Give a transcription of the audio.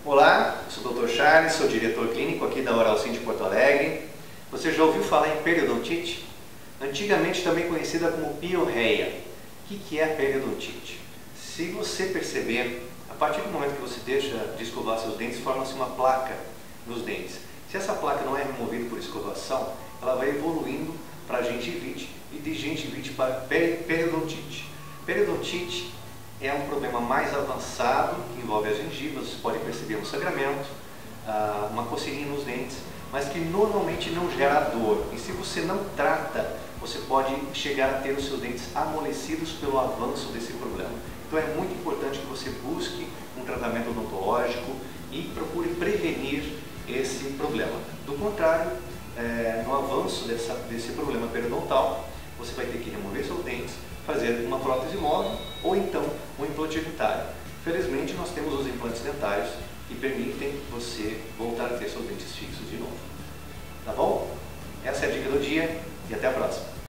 Olá, eu sou o Dr. Charles, sou diretor clínico aqui da Oral Sim de Porto Alegre. Você já ouviu falar em periodontite? Antigamente também conhecida como piorreia. O que é a periodontite? Se você perceber, a partir do momento que você deixa de escovar seus dentes, forma-se uma placa nos dentes. Se essa placa não é removida por escovação, ela vai evoluindo para gengivite e de gengivite para periodontite. Periodontite é um problema mais avançado que envolve as gengivas. Você pode perceber um sangramento, uma coceirinha nos dentes, mas que normalmente não gera dor. E se você não trata, você pode chegar a ter os seus dentes amolecidos pelo avanço desse problema. Então é muito importante que você busque um tratamento odontológico e procure prevenir esse problema. Do contrário, no avanço desse problema periodontal, você vai ter que remover seus dentes, fazer uma prótese móvel ou então um implante dentário. Felizmente nós temos os implantes dentários que permitem você voltar a ter seus dentes fixos.